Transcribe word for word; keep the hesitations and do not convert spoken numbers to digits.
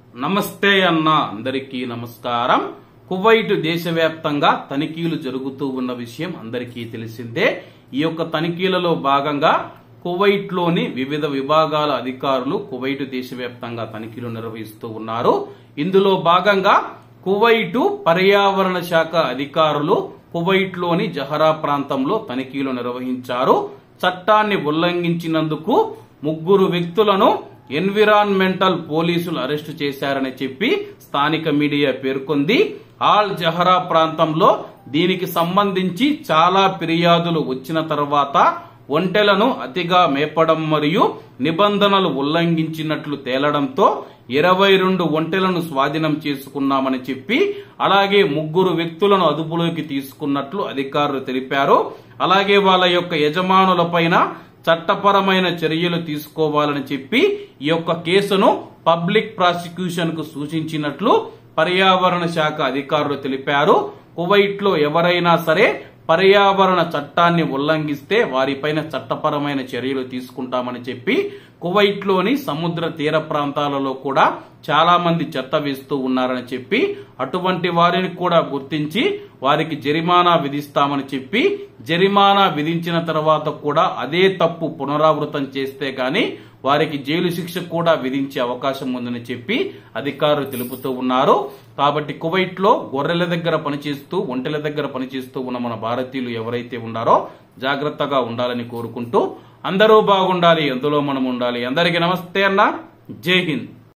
నమస్తే అన్న అందరికీ నమస్కారం. కువైట్ దేశవ్యాప్తంగా తనిఖీలు జరుగుతూ ఉన్న విషయం అందరికీ తెలిసిందే. ఈ యొక్క తనిఖీలలో భాగంగా కువైట్ లోని వివిధ విభాగాల అధికారులు కువైట్ దేశవ్యాప్తంగా తనిఖీలు నిర్వహిస్తూ ఉన్నారు. ఇందులో భాగంగా కువైట్ పర్యావరణ శాఖ అధికారులు కువైట్ లోని జహరా ప్రాంతంలో తనిఖీలు నిర్వహించారు. చట్టాన్ని ఉల్లంఘించినందుకు ముగ్గురు వ్యక్తులను ఎన్విరాన్మెంటల్ పోలీసులు అరెస్టు చేశారని చెప్పి స్థానిక మీడియా పేర్కొంది. ఆల్ జహరా ప్రాంతంలో దీనికి సంబంధించి చాలా ఫిర్యాదులు వచ్చిన తర్వాత ఒంటెలను అతిగా మేపడం మరియు నిబంధనలు ఉల్లంఘించినట్లు తేలడంతో ఇరవై రెండు ఒంటెలను స్వాధీనం చేసుకున్నామని చెప్పి అలాగే ముగ్గురు వ్యక్తులను అదుపులోకి తీసుకున్నట్లు అధికారులు తెలిపారు. అలాగే వాళ్ళ యొక్క యజమానులపైన చట్టపరమైన చర్యలు తీసుకోవాలని చెప్పి ఈ యొక్క కేసును పబ్లిక్ ప్రాసిక్యూషన్ కు సూచించినట్లు పర్యావరణ శాఖ అధికారులు తెలిపారు. కువైట్ లో ఎవరైనా సరే పర్యావరణ చట్టాన్ని ఉల్లంఘిస్తే వారిపైన చట్టపరమైన చర్యలు తీసుకుంటామని చెప్పి కువైట్ లోని సముద్ర తీర ప్రాంతాలలో కూడా చాలా మంది చెత్త వేస్తూ ఉన్నారని చెప్పి అటువంటి వారిని కూడా గుర్తించి వారికి జరిమానా విధిస్తామని చెప్పి జరిమానా విధించిన తర్వాత కూడా అదే తప్పు పునరావృతం చేస్తే గాని వారికి జైలు శిక్ష కూడా విధించే అవకాశం ఉందని చెప్పి అధికారులు తెలుపుతూ ఉన్నారు. కాబట్టి కువైట్ లో గొర్రెల దగ్గర పనిచేస్తూ ఒంటెల దగ్గర పనిచేస్తూ ఉన్న మన భారతీయులు ఎవరైతే ఉన్నారో జాగ్రత్తగా ఉండాలని కోరుకుంటూ అందరూ బాగుండాలి, అందులో మనం ఉండాలి. అందరికీ నమస్తే అన్న, జై హింద్.